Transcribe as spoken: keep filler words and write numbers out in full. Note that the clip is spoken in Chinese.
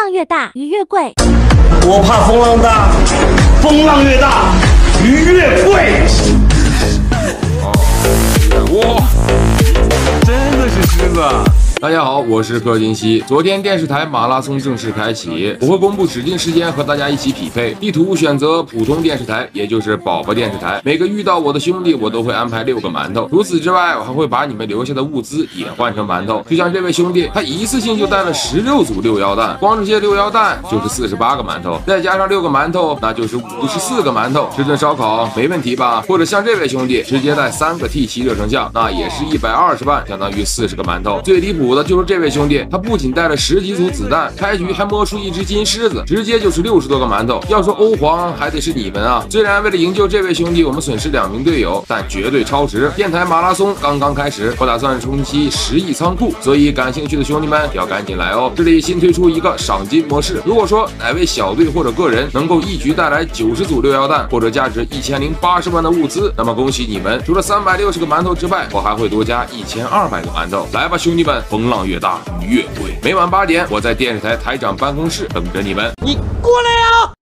浪越大，鱼越贵。 我怕风浪大，风浪越大，鱼越贵。 哇，真的是狮子！大家好，我是柯金熙。昨天电视台马拉松正式开启，我会公布指定时间和大家一起匹配。地图选择普通电视台，也就是宝宝电视台。每个遇到我的兄弟，我都会安排六个馒头。除此之外，我还会把你们留下的物资也换成馒头。就像这位兄弟，他一次性就带了十六组六幺蛋，光这些六幺蛋就是四十八个馒头，再加上六个馒头，那就是五十四个馒头。吃顿烧烤没问题吧？或者像这位兄弟，直接带三个 T 七 热成酱，那也是一百二十万，相当于四十个馒头。最离谱的就是这位兄弟，他不仅带了十几组子弹，开局还摸出一只金狮子，直接就是六十多个馒头。要说欧皇，还得是你们啊！虽然为了营救这位兄弟，我们损失两名队友，但绝对超值。电台马拉松刚刚开始，我打算冲击十亿仓库，所以感兴趣的兄弟们要赶紧来哦！这里新推出一个赏金模式，如果说哪位小队或者个人能够一局带来九十组六幺蛋，或者价值一千零八十万的物资，那么恭喜你们！除了三百六十个馒头之外，我还会多加一千二百个馒头。来吧，兄弟们，风浪越大，鱼越贵。每晚八点，我在电视台台长办公室等着你们。 你过来呀！